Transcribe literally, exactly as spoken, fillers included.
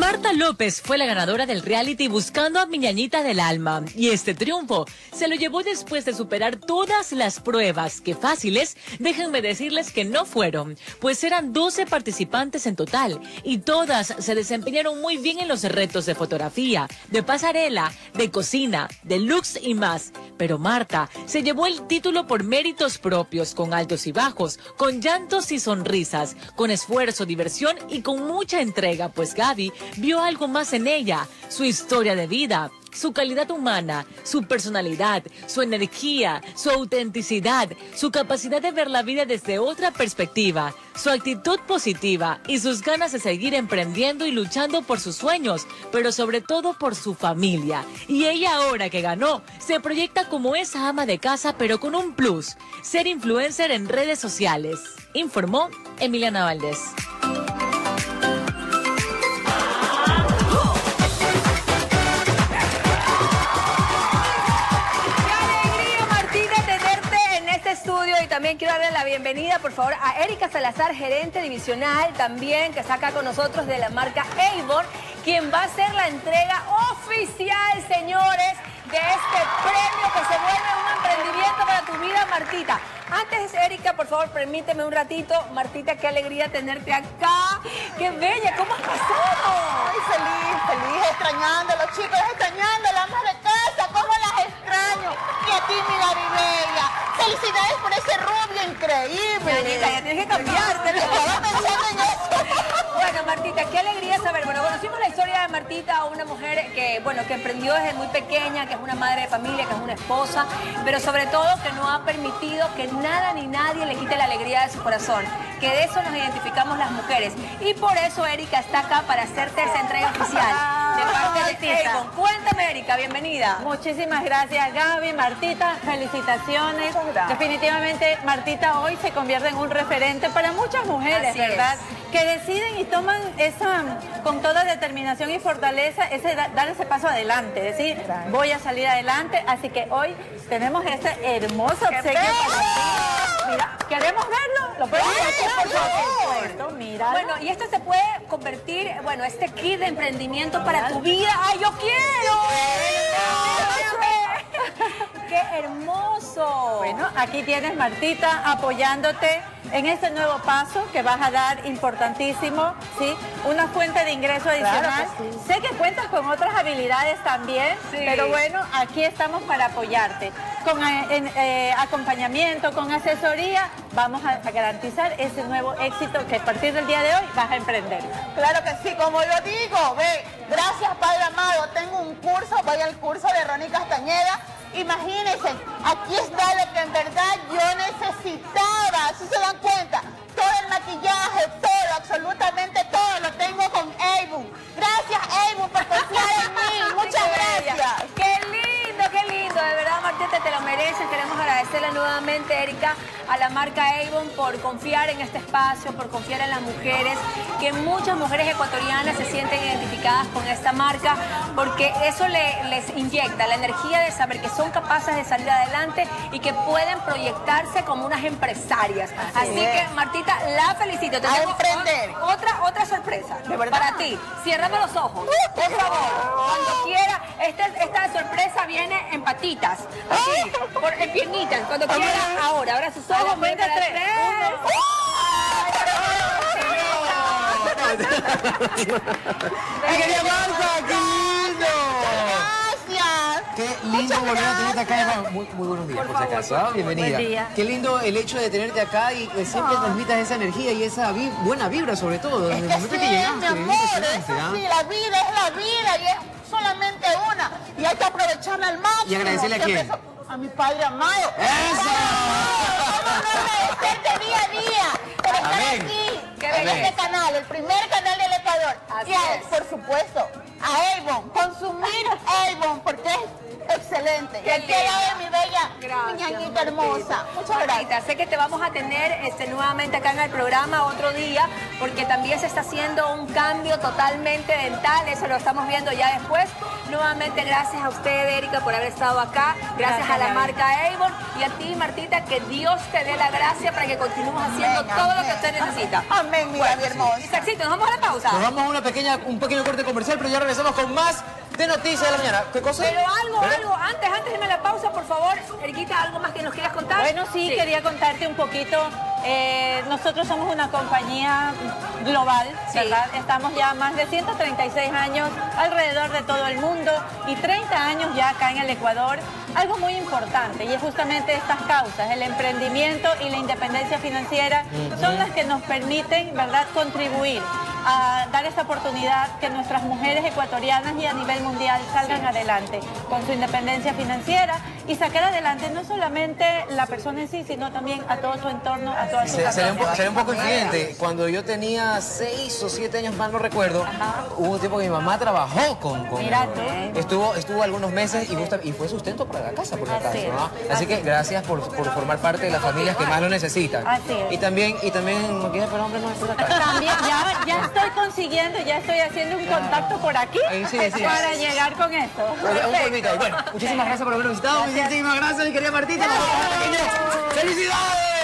Marta López fue la ganadora del reality Buscando a mi ñañita del alma, y este triunfo se lo llevó después de superar todas las pruebas, que fáciles, déjenme decirles que no fueron, pues eran doce participantes en total, y todas se desempeñaron muy bien en los retos de fotografía, de pasarela, de cocina, de looks y más. Pero Marta se llevó el título por méritos propios, con altos y bajos, con llantos y sonrisas, con esfuerzo, diversión y con mucha entrega, pues Gaby vio algo más en ella, su historia de vida, su calidad humana, su personalidad, su energía, su autenticidad, su capacidad de ver la vida desde otra perspectiva, su actitud positiva y sus ganas de seguir emprendiendo y luchando por sus sueños, pero sobre todo por su familia. Y ella, ahora que ganó, se proyecta como esa ama de casa, pero con un plus: ser influencer en redes sociales, informó Emiliana Valdés. Y también quiero darle la bienvenida, por favor, a Erika Salazar, gerente divisional también, que está acá con nosotros de la marca Avon, quien va a hacer la entrega oficial, señores, de este premio que se vuelve un emprendimiento para tu vida, Martita. Antes, Erika, por favor, permíteme un ratito. Martita, qué alegría tenerte acá. ¡Qué bella! ¿Cómo has pasado? Ay, feliz, feliz, extrañando a los chicos, extrañando a la ama de casa. ¿Cómo las extraño? Y a ti, mi Gaby Bella. Felicidades por ese rubio increíble. Anita, ya tienes que cambiarte. Estaba pensando en eso. Bueno, Martita, qué alegría saber. Bueno, conocimos la historia de Martita, una mujer que, bueno, que emprendió desde muy pequeña, que es una madre de familia, que es una esposa, pero sobre todo que no ha permitido que nada ni nadie le quite la alegría de su corazón, que de eso nos identificamos las mujeres. Y por eso Erika está acá para hacerte esa entrega oficial de parte de Avon. Cuéntame, Erika, bienvenida. Muchísimas gracias, Gaby. Martita, felicitaciones. Definitivamente, Martita hoy se convierte en un referente para muchas mujeres, Así ¿verdad? Es. Que deciden y toman esa, con toda determinación y fortaleza, ese, dar ese paso adelante, decir, voy a salir adelante. Así que hoy tenemos este hermoso obsequio para ti. Mira, ¿queremos verlo? ¿Lo podemos ver? Por supuesto, mira. Bueno, y esto se puede convertir, bueno, este kit de emprendimiento para tu vida. ¡Ay, yo quiero! ¡Qué hermoso! Bueno, aquí tienes, Martita, apoyándote en este nuevo paso que vas a dar, importantísimo, ¿sí? Una fuente de ingreso adicional. Claro que sí. Sé que cuentas con otras habilidades también, sí, pero bueno, aquí estamos para apoyarte. Con eh, en, eh, acompañamiento, con asesoría, vamos a, a garantizar ese nuevo éxito que a partir del día de hoy vas a emprender. Claro que sí, como lo digo, ve, gracias, Padre amado, tengo un curso, voy al curso de Ronnie Castañeda. Imagínense, aquí está lo que en verdad yo necesitaba, ¿sí se dan cuenta? Todo el maquillaje, todo, absolutamente todo lo tengo con Avon. Gracias, Avon, por confiar en mí. Muchas gracias. ¡Qué lindo, qué lindo! De verdad, Martita, te lo mereces. Queremos agradecerle nuevamente, Erika, a la marca Avon por confiar en este espacio, por confiar en las mujeres, que muchas mujeres ecuatorianas se sienten identificadas con esta marca, porque eso le, les inyecta la energía de saber que son capaces de salir adelante y que pueden proyectarse como unas empresarias. Así, Así que, Martita, la felicito. Tenemos a emprender. Otra, otra sorpresa ¿De verdad? para ti. Ciérrame los ojos, por favor. Cuando quiera, esta, esta sorpresa viene en patitas, así, por, en piernitas. Cuando quiera, ahora, ahora sus ojos. Cuenta tres. ¡Querida Marta! ¡Qué lindo! Gracias. Qué lindo volver a tenerte acá, Eva. Muy, muy buenos días, por, por si acaso. ¿Ah? Bienvenida. Buen día. Qué lindo el hecho de tenerte acá y que siempre Ah. transmitas esa energía y esa vi buena vibra, sobre todo, desde Es el que momento sí, que llegaste. mi amor, Impresionante, eso ¿ah? sí, la vida es la vida y es solamente una. Y hay que aprovecharla al máximo. ¿Y agradecerle a quién? Siempre so- A mi Padre amado. ¡Eso! Vamos a agradecerte día a día por estar Amén. aquí en Amén. este canal, el primer canal del Ecuador. Así y a, es. por supuesto, a Avon, consumir Avon, porque es excelente. Qué Y aquí al lado de linda. mi bella Gracias, ñañita hermosa. Muchas Martita, gracias. sé que te vamos a tener este, nuevamente acá en el programa otro día, porque también se está haciendo un cambio totalmente dental, eso lo estamos viendo ya después. Nuevamente, gracias a usted, Erika, por haber estado acá. Gracias, Gracias, a la Gaby. marca Avon y a ti, Martita, que Dios te dé la gracia para que continuemos haciendo Amén, todo lo amén. que usted necesita. Amén, mi Bueno, Gaby hermosa. Isaacito, nos vamos a la pausa. Nos vamos a una pequeña, un pequeño corte comercial, pero ya regresamos con más de Noticias de la Mañana. ¿Qué cosa? Pero algo, ¿Verdad? algo, antes, antes de irme a la pausa, por favor, Erquita, ¿algo más que nos quieras contar? Bueno, sí, quería contarte un poquito. Eh, nosotros somos una compañía global, Sí. ¿verdad? Estamos ya más de ciento treinta y seis años alrededor de todo el mundo y treinta años ya acá en el Ecuador. Algo muy importante y es justamente estas causas, el emprendimiento y la independencia financiera son las que nos permiten, ¿verdad?, contribuir a dar esta oportunidad que nuestras mujeres ecuatorianas y a nivel mundial salgan adelante con su independencia financiera y sacar adelante no solamente la persona en sí, sino también a todo su entorno, a toda su Se- Seré un, po- familia. seré un poco influyente. Cuando yo tenía seis o siete años, mal no recuerdo, hubo un tiempo que mi mamá trabajó con, con Mira mi tú. mamá. Estuvo, estuvo algunos meses y, justa- y fue sustento para la casa, por si Así acaso, es. ¿no? Así que gracias por, por formar parte de las familias que más lo necesitan. Así es. Y también, y también maquillaje para hombres no es por acá. También ya, ya estoy consiguiendo, ya estoy haciendo un contacto por aquí Ahí sí, sí. para llegar con esto. Un polvito ahí. Bueno, muchísimas gracias por habernos visitado. Muchísimas gracias, mi querida Martita. Nos vemos, pequeños. ¡Felicidades!